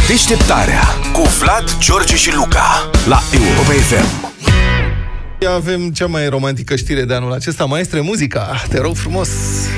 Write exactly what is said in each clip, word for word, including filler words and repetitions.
Deșteptarea cu Vlad, George și Luca la Europa F M. Avem cea mai romantică știre de anul acesta. Maestre, muzica, te rog frumos.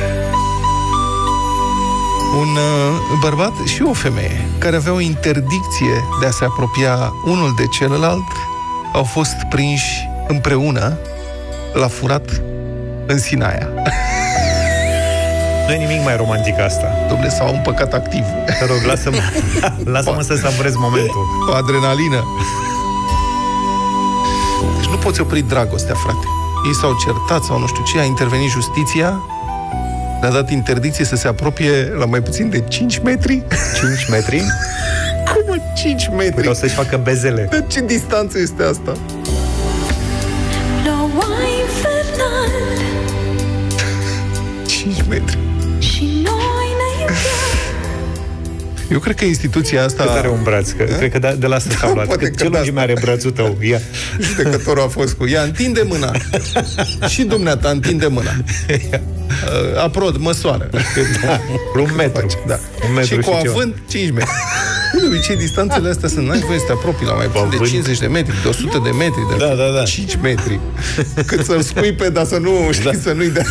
Un uh, bărbat și o femeie care aveau o interdicție de a se apropia unul de celălalt au fost prinși împreună la furat în Sinaia. Nu e nimic mai romantic asta. Dom'le, s-au împăcat activ. Te rog, lasă-mă, lasă-mă să savurez momentul. Cu adrenalină. Deci nu poți opri dragostea, frate. Ei s-au certat sau nu știu ce, a intervenit justiția, le-a dat interdicție să se apropie la mai puțin de cinci metri. cinci metri? Cum mă, cinci metri? Vreau să-și facă bezele. De ce distanță este asta? cinci metri. Eu cred că instituția asta... Cât are un braț? Că, cred că de, de la asta s-a luat. Cât, ce lungime are brațul tău? Ia. Judecătorul a fost cu ea. Întinde mâna. Și dumneata, întinde mâna. Uh, aprod, măsoară. Da, un metru. Da. Un metru și cu și avânt, cinci metri. De obicei, distanțele astea sunt, n-ai voie să te apropii la mai puțin de cincizeci de metri, de o sută de metri, de da, da, da. cinci metri. Cât să-l scuipe, dar să nu, știi, da. Să nu-i dea...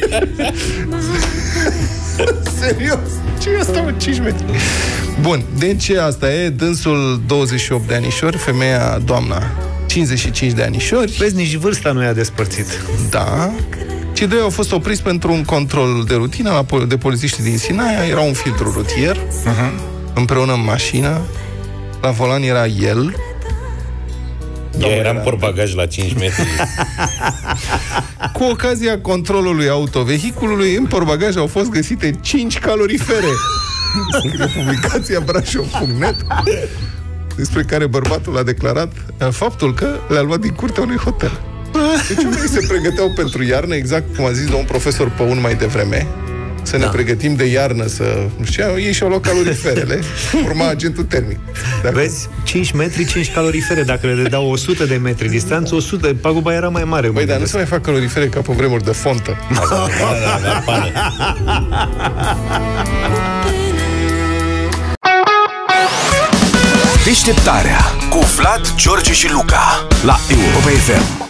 Serios? Ce e asta, mă, cinci metri? Bun, deci asta e, dânsul douăzeci și opt de anișori, femeia, doamna, cincizeci și cinci de anișori. Vezi, nici vârsta nu i-a despărțit. Da. Cei doi au fost opriți pentru un control de rutină de polițiști din Sinaia. Era un filtru rutier, uh-huh. Împreună în mașină. La volan era el. Eu eram era... portbagaj la cinci metri. Cu ocazia controlului autovehiculului, în portbagaj au fost găsite cinci calorifere. Scrie publicația Brașov punct net, despre care bărbatul a declarat faptul că le-a luat din curtea unui hotel. Deci oamenii se pregăteau pentru iarnă, exact cum a zis domnul profesor Păun mai devreme, să ne da. pregătim de iarnă, să... Nu știu, ei și-au luat caloriferele, urma agentul termic. Dacă... Vezi? cinci metri, cinci calorifere. Dacă le dădeau o sută de metri distanță, o sută, paguba era mai mare. Băi, dar nu se mai fac calorifere ca pe vremuri de fontă. Da, da, da, da, da, Deșteptarea cu Vlad, George și Luca la Europa F M.